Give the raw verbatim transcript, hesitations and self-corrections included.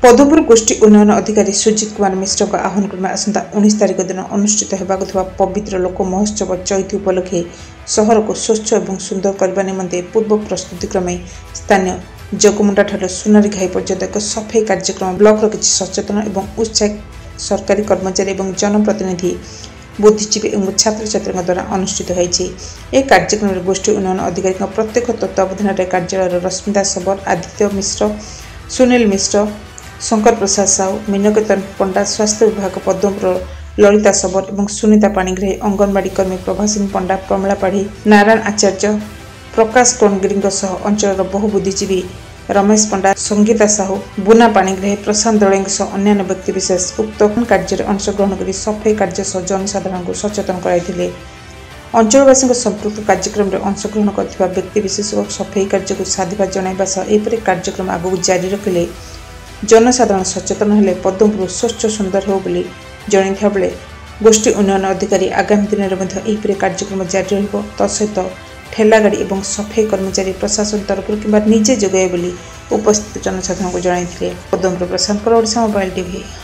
पदमपुर गोष्ठी उन्नयन अधिकारी सुजित कुमार मिश्र आह्वान क्रमे आसंता उन्नीस तारिख दिन अनुष्ठित होगा पवित्र लोक महोत्सव चैती उपलक्षे सहर को स्वच्छ और सुंदर करने निमंते पूर्व प्रस्तुति क्रमे स्थानीय जगमुंडा ठार सुनारी घाई पर्यंत एक सफाई कार्यक्रम ब्लॉक किसी सचेतन और उत्साही सरकारी कर्मचारी और जनप्रतिनिधि बुद्धिजीवी और छात्र छात्री द्वारा अनुष्ठित होती कार्यक्रम में गोष्ठी उन्नयन अधिकारी प्रत्येक तत्वावधान कार्यालय रश्मिता सबर आदित्य मिश्र सुनील मिश्र शंकर प्रसाद साहू मीनकेतन पंडा स्वास्थ्य विभाग पद्मपुर ललिता सबर और सुनीता पाणिग्राही अंगनवाड़ी कर्मी प्रभासिनी पंडा प्रमिला पाढ़ी नारायण आचार्य प्रकाश टोनगिरी अंचल बहु बुद्धिजीवी रमेश पंडा संगीता साहू बुना पाणिग्राही प्रशांत दले अन्य व्यक्तिविशेष उक्त कार्य अंशग्रहण कर सफाई कार्य सह जनसाधारण को सचेतन कराइथिले। अंचलवासी संपृक्त कार्यक्रम में अंशग्रहण कर व्यक्तिविशेष और सफाई कार्य को साधुवाद जणाइबा सह एपरि कार्यक्रम आगू जारी रखिले जनसाधारण सचेतन हेले पद्मपुर स्वच्छ सुंदर हो बोली जणाइथा बेले गोष्ठी उन्नयन अधिकारी आगामी दिन में कार्यक्रम जारी रहिबो तसहित ठेला गाड़ी और सफाई कर्मचारी प्रशासन तरफ कि निजे जोगाए बोली उपस्थित जनसाधारण को जणाइथिले। Padmapur Prashant Odisha mobile TV.